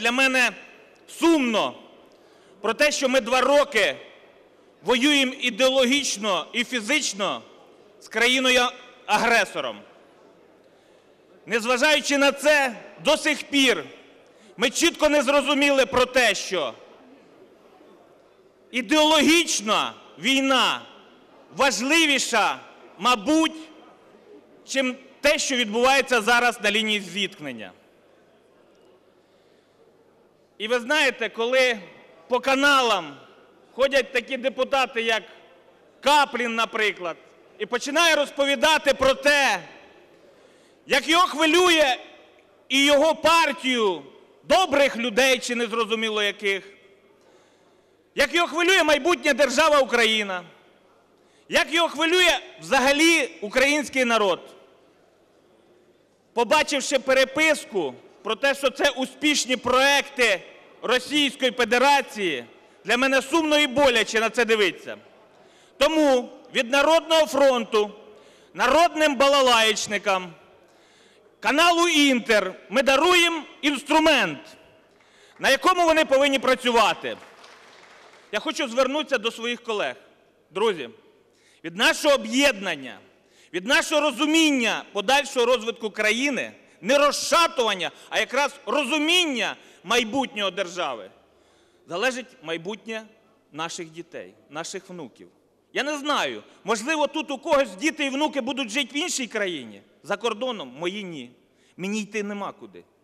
Для мене сумно про те, що ми 2 роки воюємо ідеологічно і фізично з країною-агресором. Незважаючи на це, до сих пір ми чітко не зрозуміли про те, що ідеологічна війна важливіша, мабуть, чим те, що відбувається зараз на лінії зіткнення. І ви знаєте, коли по каналам ходять такі депутати, як Каплін, наприклад, і починає розповідати про те, як його хвилює і його партію, добрих людей чи незрозуміло яких, як його хвилює майбутня держава Україна, як його хвилює взагалі український народ. Побачивши переписку про те, що це успішні проекти Російської Федерації, для мене сумно і боляче на це дивитися. Тому від Народного фронту, народним балалаєчникам, каналу «Інтер» ми даруємо інструмент, на якому вони повинні працювати. Я хочу звернутися до своїх колег. Друзі, від нашого об'єднання, від нашого розуміння подальшого розвитку країни, не розшатування, а якраз розуміння майбутнього держави, залежить майбутнє наших дітей, наших внуків. Я не знаю, можливо, тут у когось діти і внуки будуть жити в іншій країні, за кордоном, мої ні. Мені йти нема куди.